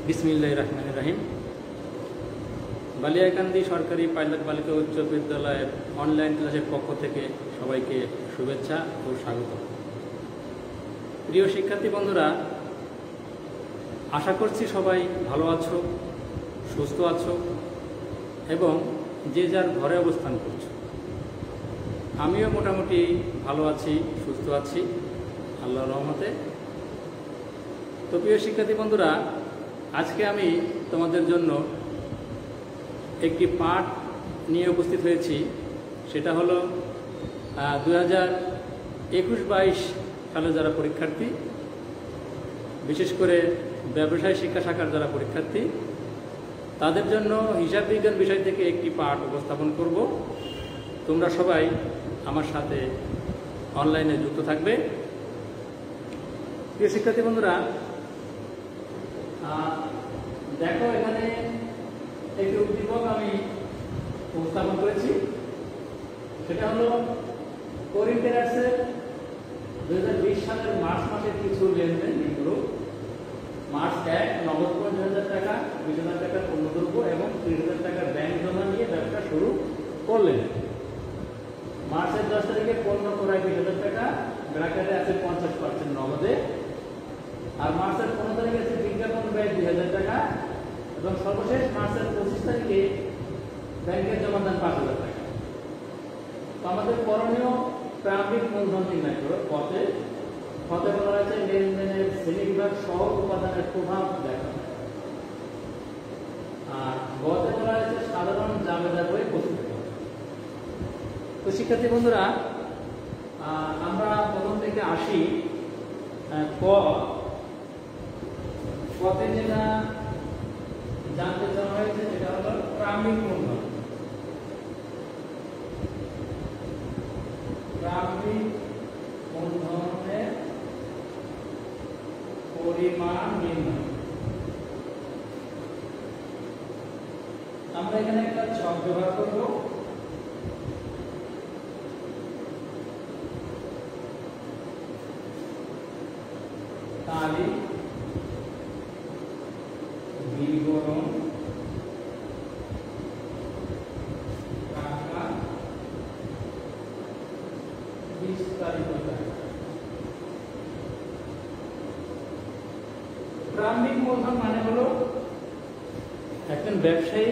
বিসমিল্লাহির রহমানির রহিম। বালিয়াকান্দি সরকারি পাইলট বালিকা উচ্চ বিদ্যালয়ের অনলাইন ক্লাসের পক্ষ থেকে সবাইকে শুভেচ্ছা ও স্বাগত। প্রিয় শিক্ষার্থী বন্ধুরা, আশা করছি সবাই ভালো আছো, সুস্থ আছো এবং যে যার ঘরে অবস্থান করছো। আমিও মোটামুটি ভালো আছি, সুস্থ আছি আল্লাহর রহমতে। তো প্রিয় শিক্ষার্থী বন্ধুরা, আজকে আমি তোমাদের জন্য একটি পাঠ নিয়ে উপস্থিত হয়েছি। সেটা হলো 2021-22 সালে যারা পরীক্ষার্থী, বিশেষ করে ব্যবসায় শিক্ষা শাখার যারা পরীক্ষার্থী, তাদের জন্য হিসাব বিজ্ঞান বিষয় থেকে একটি পাঠ উপস্থাপন করব। তোমরা সবাই আমার সাথে অনলাইনে যুক্ত থাকবে। প্রিয় শিক্ষার্থী বন্ধুরা, দেখো এখানে একটি উদ্দীপক আমি উপস্থাপন করেছি। সেটা হলো করিম ট্রেডার্সের 2020 সালের মার্চ মাসের কিছু লেনদেন এগুলো। মার্চ 1 নগদ 50,000 টাকা, 20,000 টাকার পণ্যদ্রব্য এবং 30,000 টাকার ব্যাংক জমা নিয়ে ব্যবসা শুরু করলেন। মার্চের 10 তারিখে পণ্য ক্রয় 20,000 টাকা, ব্র্যাকেটে আছে 50% নগদে। আর মার্চের 15 তারিখে আছে বিজ্ঞাপন ব্যয় 2,000 টাকা এবং সর্বশেষ মার্চের 25 তারিখে ব্যাংকের জমাদান 5,000 টাকা। তো আমাদের করণীয় প্রারম্ভিক মূলধন নির্ণয় করো। পথে বলা হয়েছে লেনদেনের শ্রেণীবিভাগ সহ উপাদানের প্রভাব দেখা, আর গতে বলা হয়েছে সাধারণ জাবেদা বই প্রস্তুত করা। তো শিক্ষার্থী বন্ধুরা, আমরা প্রথম থেকে আসি। পথে যেটা জানতে চাওয়া হয়েছে সেটা হলো প্রারম্ভিক মূলধন। প্রারম্ভিক মূলধনের পরিমাণ নির্ণয়। আমরা এখানে একটা ছক ব্যবহার করব। তারিখ, বিবরণ, টাকা, বিস্তারিত টাকা। প্রারম্ভিক মূলধন মানে হলো একজন ব্যবসায়ী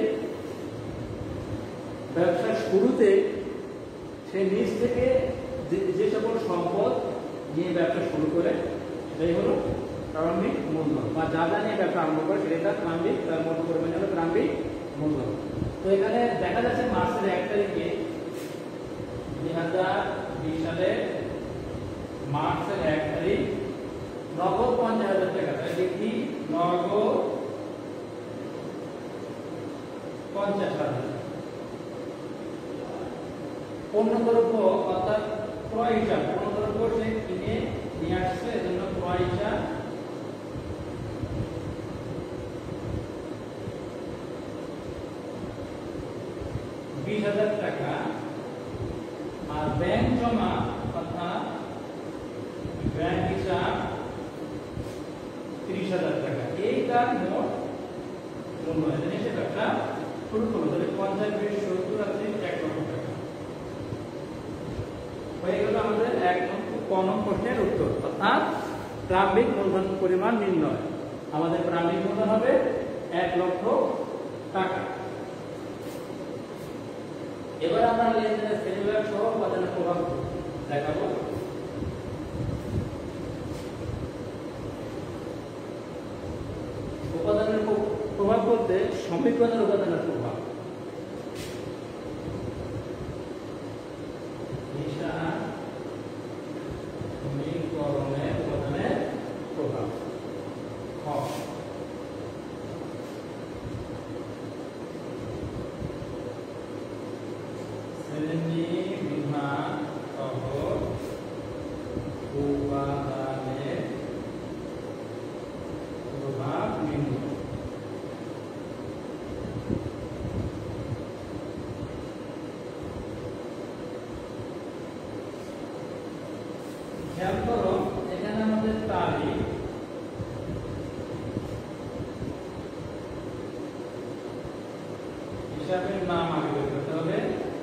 ব্যবসার শুরুতে সে নিজ থেকে যে সকল সম্পদ নিয়ে ব্যবসা শুরু করে সেটাই হলো প্রারম্ভিক মূলধন, বা যা যা নিয়ে ব্যবসা আরম্ভ করে সেটা প্রারম্ভিক, তার মোট পরিমাণ হলো প্রারম্ভিক মূলধন। তো এখানে দেখা যাচ্ছে মার্চের 1 তারিখে 2020 সালে মার্চের 1 তারিখ নগদ 50,000 টাকা। তাই দেখি নগদ 50,000। পণ্যদ্রব্য অর্থাৎ ক্রয় হিসাব, পণ্যদ্রব্য সে কিনে নিয়ে আসছে, এজন্য ক্রয় হিসাব 20,000 টাকা। আর ব্যাংক জমা অর্থাৎ ব্যাংক হিসাব 30,000 টাকা। এই তার মোট মূল্য। সে ব্যবসা শুরু করলো। তাহলে 50, 20, 70 আছে 1 লক্ষ টাকা। হয়ে গেল আমাদের 1 নং প্রশ্নের উত্তর, অর্থাৎ প্রারম্ভিক মূলধন পরিমাণ নির্ণয়। আমাদের প্রারম্ভিক মূলধন হবে 1 লক্ষ টাকা। এবার আমরা লেনদেনের শ্রেণীবিভাগ সহ উপাদানের প্রভাব দেখাবো। উপাদানের প্রভাব বলতে সমীকরণের উপাদানের প্রভাব। সমীকরণের উপাদানের প্রভাব। শ্রেণীবিভাগ সহ উপাদানের প্রভাব নির্ণয়। হিসাবের নাম আগে বের করতে হবে।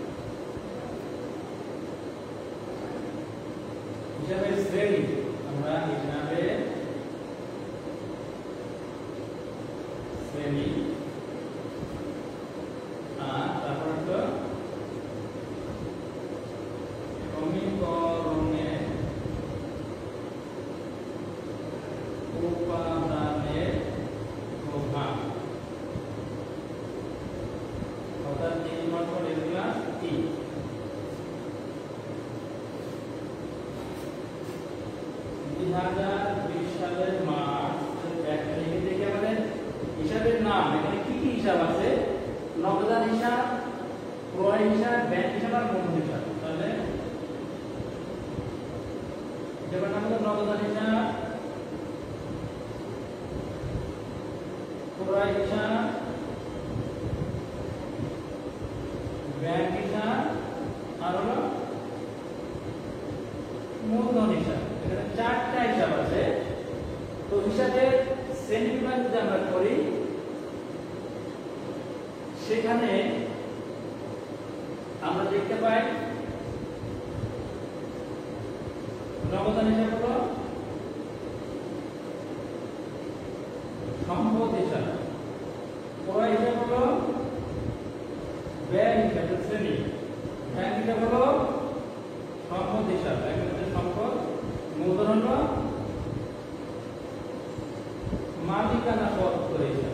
হিসাবের শ্রেণী আমরা হিসাবে শ্রেণী আর তারপর তো সমীকরণের উপাদানের প্রভাব অর্থাৎ 3 নম্বর এগুলা 3 2020 সালের মার্চ একটা লিখে দেখি আমাদের হিসাবের নাম এখানে কি কি হিসাব আছে নগদান হিসাব ক্রয় হিসাব ব্যাংক হিসাব আর মূলধন হিসাব তাহলে যেমন আমাদের নগদান হিসাব ক্রয় হিসাব ব্যাংক হিসাব আর হলো মূলধন হিসাব এখানে 4টা হিসাব আছে। তো হিসাবের শ্রেণীবিভাগ যদি আমরা করি সেখানে আমরা দেখতে পাই নগদান হিসাব হলো সম্পদ হিসাব, ক্রয় হিসাব হলো ব্যয় হিসাবের শ্রেণী, ব্যাংক হিসাব হলো সম্পদ হিসাব সম্পদ, মূলধন হলো মালিকানা পত্র হিসাব।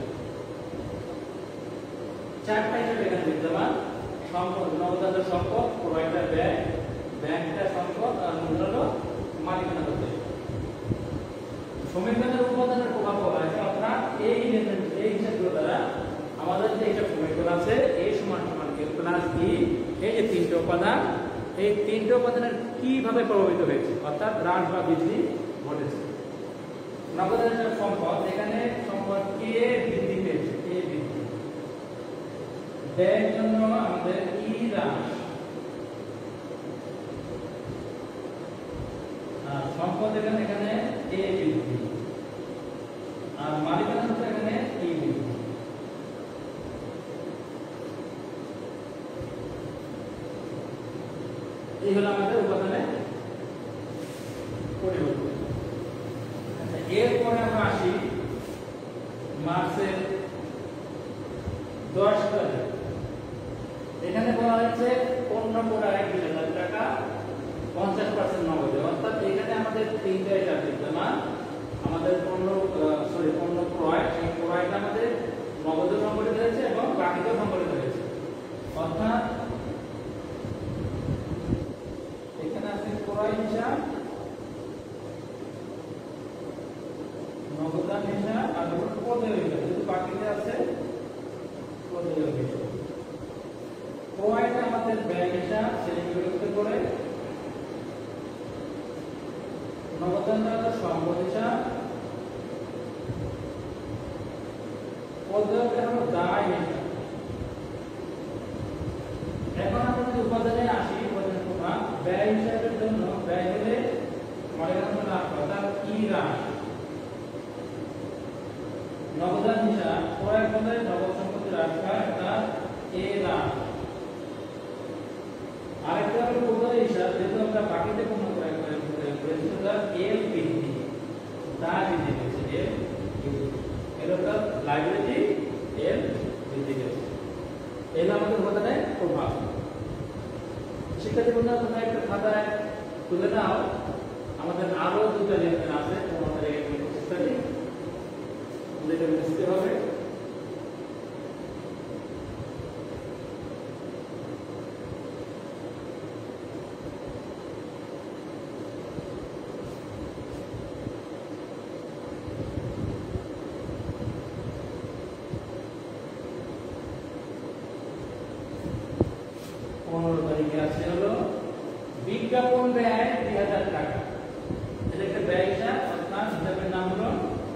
4টা হিসাব এখানে বিদ্যমান সম্পদ নগদান সম্পদ, ক্রয়টা ব্যয়, ব্যাংকটা সম্পদ আর মূলধন হলো মালিকানা পত্র। সমীকরণের উপাদানের প্রভাব বলা হয়েছে অর্থাৎ এই হিসাবগুলো দ্বারা আমাদের যে হিসাব সমীকরণ আছে a সমান সমান a প্লাস b এই যে 3টা উপাদান এই 3টা উপাদানের কিভাবে প্রভাবিত হয়েছে অর্থাৎ হ্রাস বা বৃদ্ধি ঘটেছে। নগদানের সম্পদ এখানে সম্পদ a বৃদ্ধি পেয়েছে, a বৃদ্ধি, ব্যয়ের জন্য আমাদের e হ্রাস, আর সম্পদ এখানে a বৃদ্ধি, আর মালিকানা হচ্ছে এখানে e বৃদ্ধি। এই হলো আমাদের উপাদানের পরিবর্তন। আচ্ছা এরপরে আমরা আসি মার্চের 10 তারিখ। এখানে বলা হয়েছে পণ্য ক্রয় 20,000 টাকা 50% নগদে অর্থাৎ এখানে আমাদের 3টা হিসাব বিদ্যমান। আমাদের পণ্য ক্রয় সেই ক্রয়টা আমাদের নগদে সংগঠিত হয়েছে এবং বাকিতে সংগঠিত হয়েছে অর্থাৎ ক্রয় হিসাব, নগদান হিসাব আর পদেয় হিসাব যেহেতু বাকিতে আছে পদেয় হিসাব। ক্রয়টা আমাদের ব্যয় হিসাব শ্রেণীবিভক্ত করে, নগদানটা হলো সম্পদ হিসাব, পদেয়টা হলো দায় হিসাব। এখন আমরা যদি উপাদানে আসি উপাদানের প্রভাব ব্যয় হিসাবের জন্য ব্যয় হলে মালিকানা লাভ অর্থাৎ ই হ্রাস, নগদান হিসাব ক্রয় হলে নগদ সম্পত্তি হ্রাস পায় অর্থাৎ এ হ্রাস। আরেকটা হলো পদেয় হিসাব যেহেতু আমরা বাকিতে পণ্য ক্রয় করেছি অর্থাৎ এল বৃদ্ধি, দায় বৃদ্ধি পেয়েছে, এল বৃদ্ধি এর অর্থাৎ লাইবিলিটি এল বৃদ্ধি পেয়েছে। এই আমাদের উপাদানের প্রভাব। শিক্ষার্থী বন্ধুরা তোমরা একটা খাতায় তুলে নাও, আমাদের আরো 2টা লেসন আছে তোমাদের এই প্রসেসটাতে যেটা বুঝতে হবে। আছে হলো বিজ্ঞাপন ব্যয় 2000 টাকা। এটা একটা ব্যয় হিসাব অর্থাৎ হিসাবের নাম হলো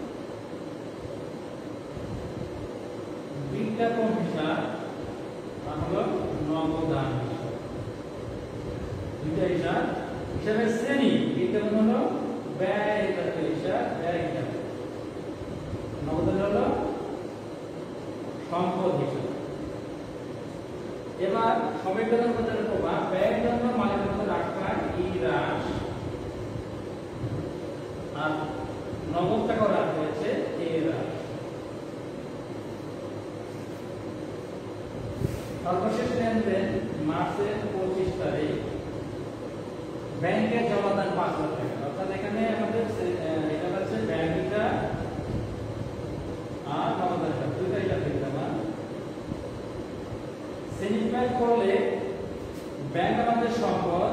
বিজ্ঞাপন হিসাব আর হলো নগদান হিসাব। দুইটা হিসাব, হিসাবের শ্রেণী বিজ্ঞাপন হলো ব্যয় হিসাব, ব্যয় হিসাব, নগদান হলো সম্পদ হিসাব। এবার সমীকরণ পদ্ধতির প্রভাব ব্যয়ের জন্য মালিকের মধ্যে রাখা ই হ্রাস আর নগদ টাকা রাখা হয়েছে এ হ্রাস। সর্বশেষ লেনদেন মার্চের 25 তারিখ ব্যাংকে জমাদান 5 লাখ টাকা, অর্থাৎ এখানে আমাদের এটা হচ্ছে ব্যাংকটা আর জমাদানটা দুইটাই লাগবে। আমার সিনিফাই করলে ব্যাংক আমাদের সম্পদ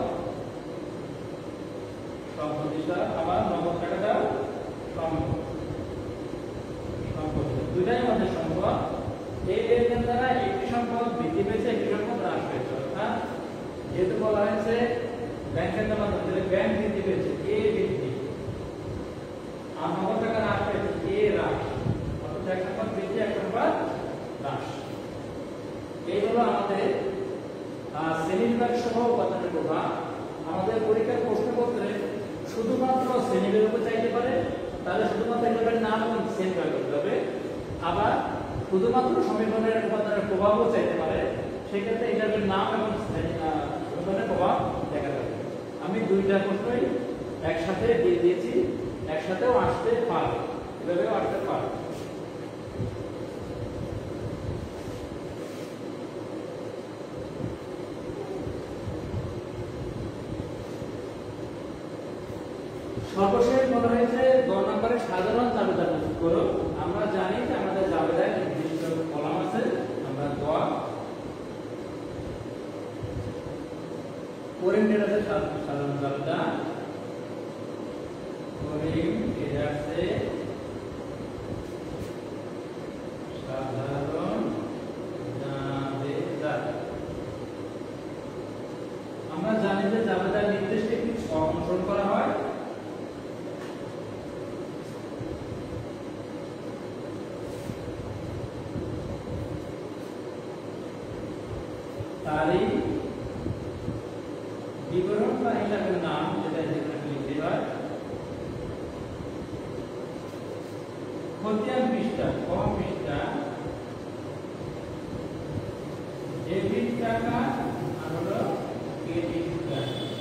সম্পত্তিটা আবার নগদ টাকাটাও সম্পদ দুইটাই আমাদের সম্পদ। এই লেনদেন দ্বারা একটি সম্পদ বৃদ্ধি পেয়েছে, একটি সম্পদ হ্রাস পেয়েছে। অর্থাৎ যেহেতু বলা হয়েছে ব্যাংকের জমা ধরতে ব্যাংক বৃদ্ধি পেয়েছে এ বৃদ্ধি আর নগদ টাকা হ্রাস পেয়েছে এ হ্রাস, অর্থাৎ এক সম্পদ বৃদ্ধি এক সম্পদ হ্রাস। এই হলো আমাদের শ্রেণীবিভাগ সহ উপাদানের প্রভাব। আমাদের পরীক্ষার প্রশ্নপত্রে শুধুমাত্র শ্রেণীবিভাগ উপর চাইতে পারে, তাহলে শুধুমাত্র এটার নাম এবং শ্রেণীবিভাগ করতে হবে। আবার শুধুমাত্র সমীকরণের উপাদানের প্রভাবও চাইতে পারে, সেক্ষেত্রে এটার নাম এবং সমীকরণের প্রভাব দেখা যাবে। আমি দুইটা প্রশ্নই একসাথে দিয়ে দিয়েছি, একসাথেও আসতে পারে, এভাবেও আসতে পারে। সর্বশেষ বলা হয়েছে 10 নম্বরের সাধারণ জাবেদা প্রস্তুত করো। আমরা জানি যে আমাদের জাবেদায় নির্দিষ্ট কলাম আছে, আমরা দোয়া করিম ডেটাসের সাধারণ জাবেদা করিম ডেটাসে সাধারণ জাবেদা। আমরা জানি যে জাবেদার নির্দিষ্ট একটি ছক অনুসরণ করা হয়। তারিখ বিবরণ বা হিসাবের নাম যেটা এখানে লিখতে হয়, খতিয়ান পৃষ্ঠা কম পৃষ্ঠা ডেবিট টাকা আর হলো ক্রেডিট টাকা,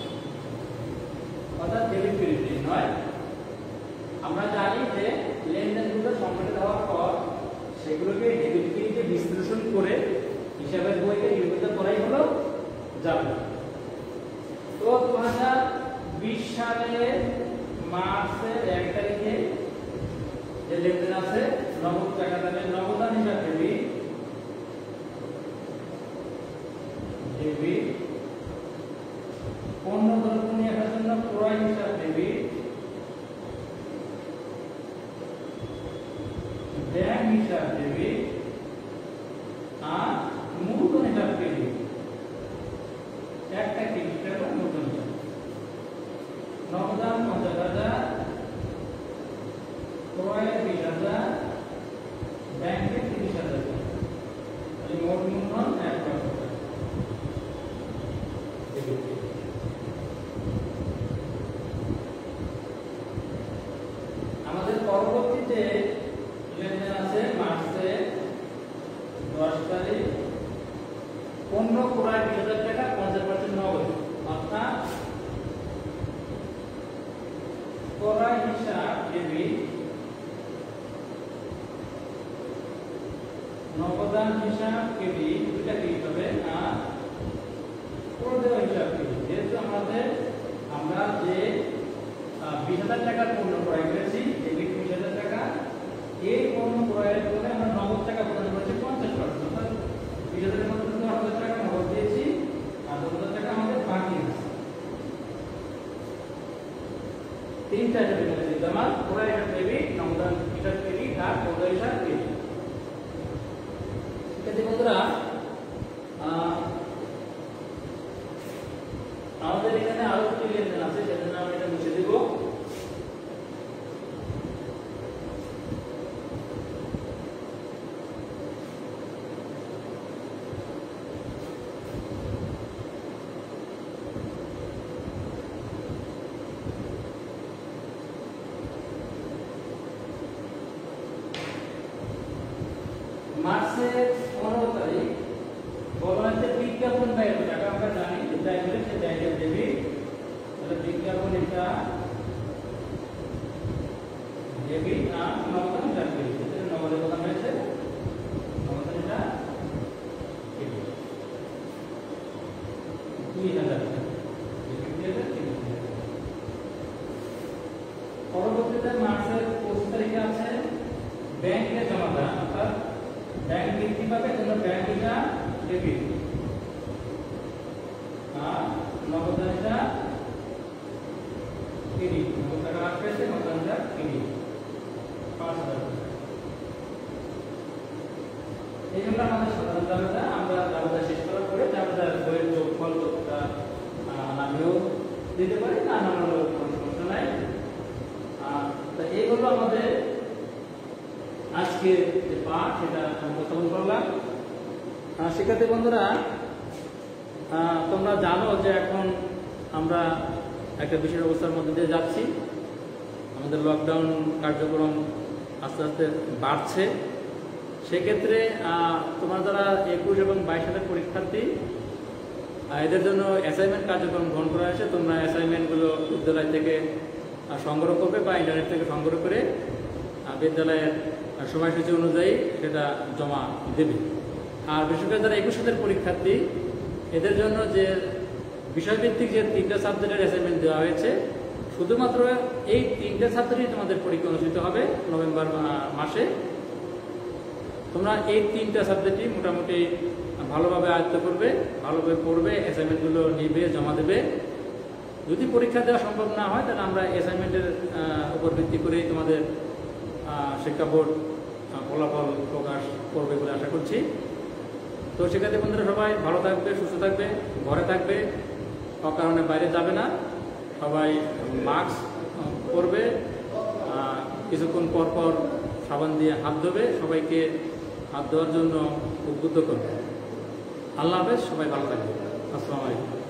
অর্থাৎ ডেবিট ক্রেডিট নয়। আমরা জানি যে লেনদেনগুলো সংগঠিত হওয়ার পর সেগুলোকে ডেবিট ক্রেডিটে বিশ্লেষণ করে হিসাবের বইতে নির্মিত করাই হলো জাবেদা। তো 2020 সালের মার্চের 1 তারিখে যে লেনদেন আছে নগদ টাকা, তাহলে নগদান হিসাব ডেবিট, পণ্য দ্রব্য নিয়ে আসার জন্য ক্রয় হিসাব ডেবিট, ব্যাংক হিসাব ডেবিট আর মূলধন হিসাব ক্রেডিট। একটা ক্রেডিট টাকা মূলধন হিসাব। নগদান 50,000, ক্রয়ের 20,000, ব্যাংকে 30,000, এই মোট মূলধন 1 লাখ টাকা। আমাদের পরবর্তীতে লেনদেন আছে মার্চের 10 তারিখ, পণ্য ক্রয় 20,000 টাকা 50% নগদ, অর্থাৎ ক্রয় হিসাব ডেবিট, নগদান হিসাব ক্রেডিট, দুইটা ক্রেডিট হবে আর প্রদেয় হিসাব ক্রেডিট। যেহেতু আমরা যে 20,000 টাকার পণ্য ক্রয় করেছি ডেবিট 20,000 টাকা, এই পণ্য ক্রয়ের পরে আমরা নগদ টাকা প্রদান করেছি 50%, অর্থাৎ 20,000 মধ্যে 8,000 টাকা নগদ দিয়েছি আর 10,000 টাকা আমাদের বাকি আছে। তিনটা ডেবিট আছে, আমার ক্রয় হিসাব ডেবিট, নগদান হিসাব ক্রেডিট আর প্রদেয় হিসাব ক্রেডিট। ঠিক আছে বন্ধুরা, আমাদের এখানে আরো কিছু লেনদেন আছে, সেজন্য আমি এটা মুছে দেব। মার্চের 15 তারিখ বলা হয়েছে ব্যয় হবে টাকা আমরা জানি যে ব্যয় হলে সে ব্যয়টা দেবে, তাহলে বিজ্ঞাপন এটা ডেবিট আর নগদ এটা ক্রেডিট। এটা নগদের কথা হয়েছে, নগদ এটা ক্রেডিট 2000 টাকা। পরবর্তীতে মার্চের 25 তারিখে আছে ব্যাংকে জমা দেওয়া, অর্থাৎ ব্যাংক বৃদ্ধি পাবে জন্য ব্যাংক এটা ডেবিট আর নগদ এটা ক্রেডিট। নগদ টাকা আসবে, নগদ এটা ক্রেডিট 5000 টাকা। এই জন্য আমাদের সাধারণ জাবেদা, আমরা জাবেদা শেষ করার পরে জাবেদার বইয়ের যোগফল কতটা নামিয়েও দিতে পারি, না নামানোর কোনো সমস্যা নাই। তো এই হলো আমাদের আজকে যে পাঠ, সেটা উপস্থাপন করলাম। শিক্ষার্থী বন্ধুরা, তোমরা জানো যে এখন আমরা একটা বিশেষ অবস্থার মধ্যে দিয়ে যাচ্ছি। আমাদের লকডাউন কার্যক্রম আস্তে আস্তে বাড়ছে। সেক্ষেত্রে তোমরা যারা 21 এবং 22 সালের পরীক্ষার্থী, এদের জন্য অ্যাসাইনমেন্ট কার্যক্রম গ্রহণ করা হয়েছে। তোমরা অ্যাসাইনমেন্টগুলো বিদ্যালয় থেকে সংগ্রহ করবে বা ইন্টারনেট থেকে সংগ্রহ করে বিদ্যালয়ের সময়সূচি অনুযায়ী সেটা জমা দেবে। আর বিশেষ করে যারা 21 সালের পরীক্ষার্থী, এদের জন্য যে বিষয়ভিত্তিক যে 3টা সাবজেক্টের অ্যাসাইনমেন্ট দেওয়া হয়েছে, শুধুমাত্র এই 3টা সাবজেক্টই তোমাদের পরীক্ষা অনুষ্ঠিত হবে নভেম্বর মাসে। তোমরা এই 3টা সাবজেক্টই মোটামুটি ভালোভাবে আয়ত্ত করবে, ভালোভাবে পড়বে, অ্যাসাইনমেন্টগুলো নিবে, জমা দেবে। যদি পরীক্ষা দেওয়া সম্ভব না হয়, তাহলে আমরা অ্যাসাইনমেন্টের উপর ভিত্তি করেই তোমাদের শিক্ষা বোর্ড ফলাফল প্রকাশ করবে বলে আশা করছি। তো শিক্ষার্থী বন্ধুরা, সবাই ভালো থাকবে, সুস্থ থাকবে, ঘরে থাকবে, অকারণে বাইরে যাবে না, সবাই মাস্ক পরবে, কিছুক্ষণ পর পর সাবান দিয়ে হাত ধোবে, সবাইকে হাত ধোয়ার জন্য উদ্বুদ্ধ করবে। আল্লাহ হাফেজ, সবাই ভালো থাকবে। আসসালামু আলাইকুম।